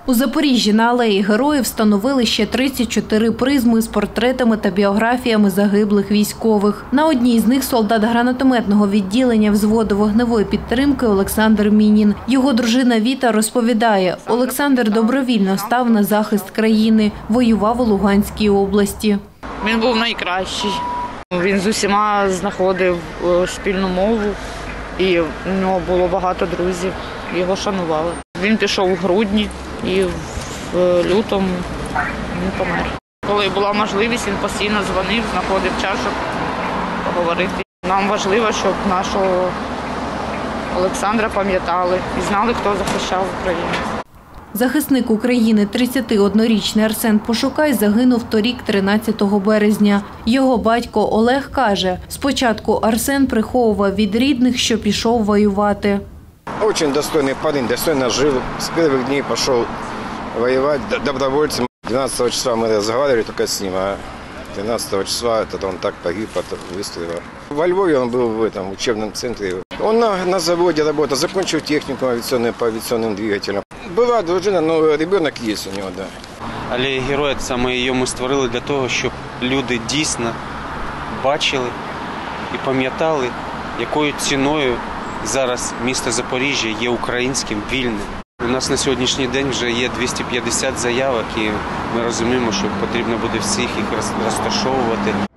У Запоріжжі на алеї Героїв встановили ще 34 призми з портретами та біографіями загиблих військових. На одній з них солдат гранатометного відділення взводу вогневої підтримки Олександр Мінін. Його дружина Віта розповідає, Олександр добровільно став на захист країни, воював у Луганській області. Він був найкращий. Він з усіма знаходив спільну мову і у нього було багато друзів, його шанували. Він пішов у грудні і в лютому він помер. Коли була можливість, він постійно дзвонив, знаходив час, щоб поговорити. Нам важливо, щоб нашого Олександра пам'ятали і знали, хто захищав Україну. Захисник України, 31-річний Арсен Пошукай, загинув торік 13 березня. Його батько Олег каже, спочатку Арсен приховував від рідних, що пішов воювати. Дуже достойний парень, достойно жив. З перших днів пішов воювати добровольцем. 12 числа ми розмовляли тільки з ним, а 13 числа він так погиб від вистрілу. Во Львові він був в этом учебном центрі. Он на заводе работал, закончил технику авиационную по авиационным двигателям. Была дружина, но ребенок есть у него, да. Алея Героїв – це ми її створили для того, щоб люди дійсно бачили і пам'ятали, якою ціною зараз місто Запоріжжя є українським, вільним. У нас на сьогоднішній день вже є 250 заявок і ми розуміємо, що потрібно буде всіх їх розташовувати.